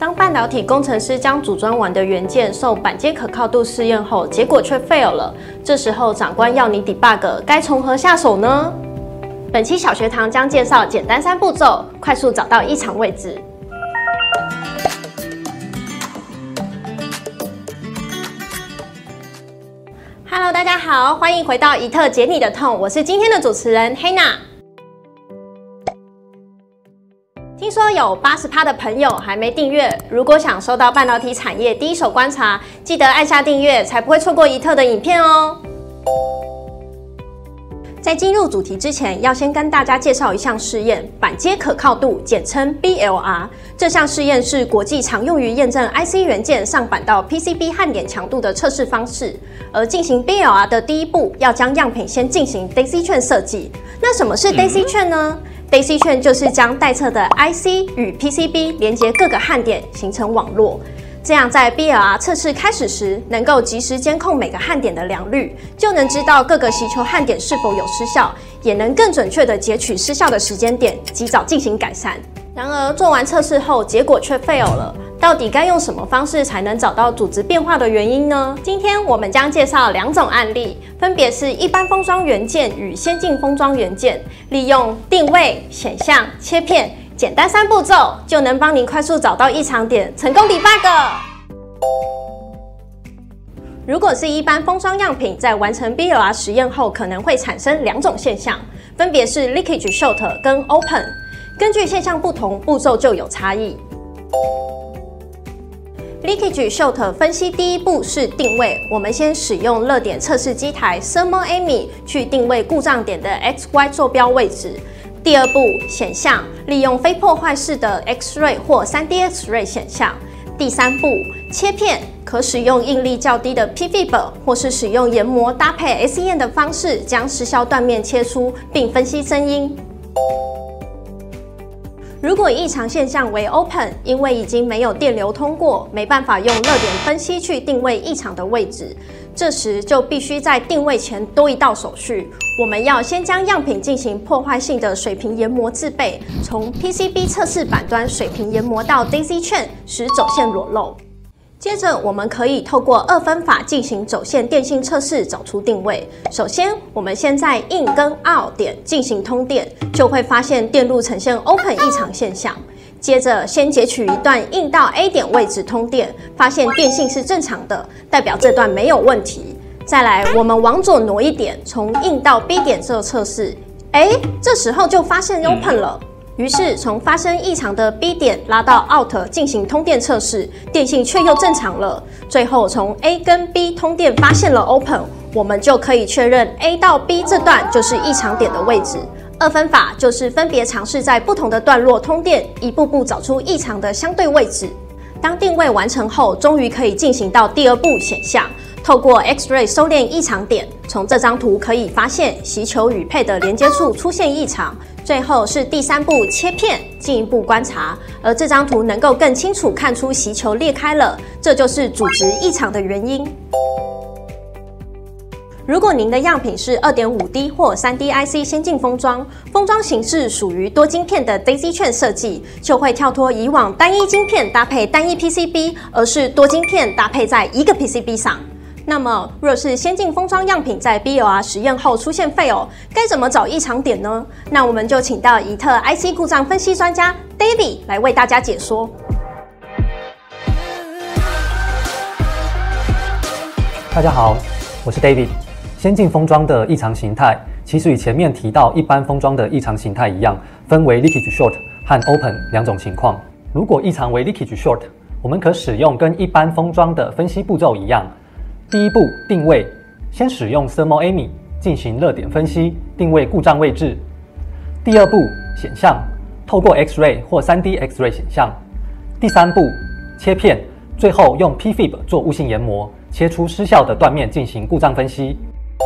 当半导体工程师将组装完的元件受板接可靠度试验后，结果却 fail 了，这时候长官要你 debug， 该从何下手呢？本期小学堂将介绍简单3步骤，快速找到异常位置。Hello， 大家好，欢迎回到怡特解你的痛，我是今天的主持人 Hannah。听说有80%的朋友还没订阅，如果想收到半导体产业第一手观察，记得按下订阅，才不会错过怡特的影片哦。在进入主题之前，要先跟大家介绍一项试验——板接可靠度，简称 BLR。这项试验是国际常用于验证 IC 元件上板到 PCB 焊点强度的测试方式。而进行 BLR 的第一步，要将样品先进行 Daisy Chain 设计。那什么是 Daisy Chain 呢？Daisy Chain 就是将待测的 IC 与 PCB 连接各个焊点，形成网络。这样在 BLR 测试开始时，能够及时监控每个焊点的良率，就能知道各个习求焊点是否有失效，也能更准确地截取失效的时间点，及早进行改善。然而做完测试后，结果却 fail 了。到底该用什么方式才能找到组织变化的原因呢？今天我们将介绍2种案例，分别是一般封装元件与先进封装元件，利用定位、显像、切片，简单3步骤就能帮您快速找到异常点，成功 debug。如果是一般封装样品，在完成 BLR 实验后，可能会产生2种现象，分别是 leakage short 跟 open。根据现象不同，步骤就有差异。Leakage short 分析第一步是定位，我们先使用热点测试机台 Thermal Imaging 去定位故障点的 XY 坐标位置。第二步显像，利用非破坏式的 X-ray 或 3D X-ray 显像。第3步切片，可使用应力较低的 PFIB 或是使用研磨搭配 SEM 的方式，将失效断面切出，并分析声音。如果异常现象为 open， 因为已经没有电流通过，没办法用热点分析去定位异常的位置，这时就必须在定位前多一道手续。我们要先将样品进行破坏性的水平研磨制备，从 PCB 测试板端水平研磨到 Daisy Chain， 使走线裸露。接着，我们可以透过2分法进行走线电性测试，找出定位。首先，我们先在 in 跟 out 点进行通电，就会发现电路呈现 open 异常现象。接着，先截取一段 in 到 A 点位置通电，发现电性是正常的，代表这段没有问题。再来，我们往左挪一点，从 in 到 B 点做测试。这时候就发现 open 了。于是从发生异常的 B 点拉到 out 进行通电测试，电性却又正常了。最后从 A 跟 B 通电发现了 open， 我们就可以确认 A 到 B 这段就是异常点的位置。2分法就是分别尝试在不同的段落通电，一步步找出异常的相对位置。当定位完成后，终于可以进行到第2步显像。透过 X-ray 收敛异常点，从这张图可以发现习球与配的连接处出现异常。最后是第3步切片，进一步观察，而这张图能够更清楚看出习球裂开了，这就是组织异常的原因。如果您的样品是 2.5D 或 3D IC 先进封装，封装形式属于多晶片的 Daisy Chain 设计，就会跳脱以往单一晶片搭配单一 PCB， 而是多晶片搭配在一个 PCB 上。那么，若是先进封装样品在 BLR 实验后出现 fail， 该怎么找异常点呢？那我们就请到怡特 IC 故障分析专家 David 来为大家解说。 大家好，我是 David。先进封装的异常形态，其实与前面提到一般封装的异常形态一样，分为 leakage short 和 open 2种情况。如果异常为 leakage short， 我们可使用跟一般封装的分析步骤一样。第一步定位，先使用 Thermal Imaging 进行热点分析，定位故障位置。第2步显像，透过 X-ray 或 3D X-ray 显像。第3步切片，最后用 PFIB 做物性研磨，切出失效的断面进行故障分析。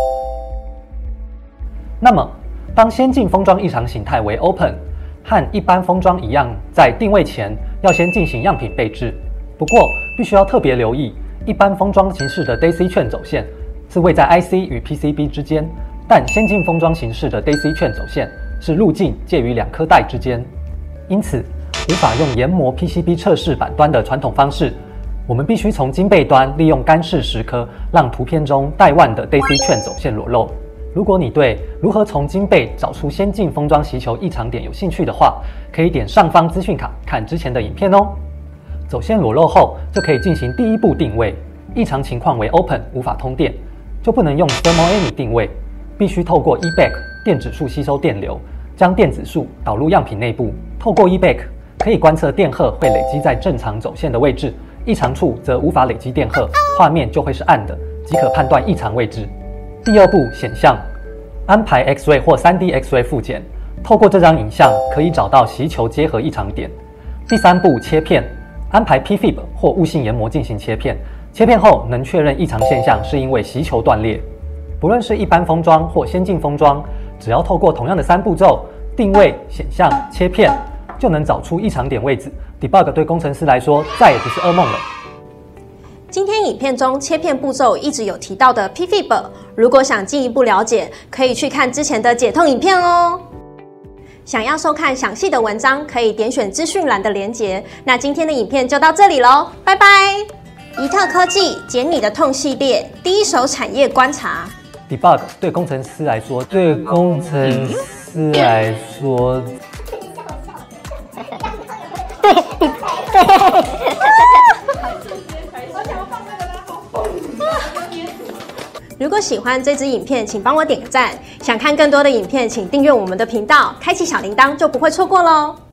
那么，当先进封装异常形态为 Open， 和一般封装一样，在定位前要先进行样品备制。不过，必须要特别留意。一般封装形式的 Daisy Chain 走线是位在 IC 与 PCB 之间，但先进封装形式的 Daisy Chain 走线是路径介于2颗带之间。因此， 无法用研磨 PCB 测试板端的传统方式，我们必须从晶背端利用干式蚀刻，让图片中带腕的 Daisy Chain 走线裸露。如果你对如何从晶背找出先进封装吸球异常点有兴趣的话，可以点上方资讯卡看之前的影片哦。走线裸露后，就可以进行第一步定位。异常情况为 Open 无法通电，就不能用 Thermal-Amy 定位，必须透过 eBack 电子束吸收电流，将电子束导入样品内部。透过 eBack 可以观测电荷会累积在正常走线的位置，异常处则无法累积电荷，画面就会是暗的，即可判断异常位置。第二步显像，安排 X-ray 或 3D X-ray 复检，透过这张影像可以找到吸球结合异常点。第三步切片，安排 PFIB 或物性研磨进行切片。切片后能确认异常现象是因为吸球断裂。不论是一般封装或先进封装，只要透过同样的3步骤定位、显像、切片，就能找出异常点位置。Debug 对工程师来说再也不是噩梦了。 今天影片中切片步骤一直有提到的 PFIB， 如果想进一步了解，可以去看之前的解痛影片哦。想要收看详细的文章，可以点选资讯栏的连结。那今天的影片就到这里咯，拜拜。宜特科技减你的痛系列，第一手产业观察。 Debug 对工程师来说， 如果喜欢这支影片，请帮我点个赞。想看更多的影片，请订阅我们的频道，开启小铃铛就不会错过咯。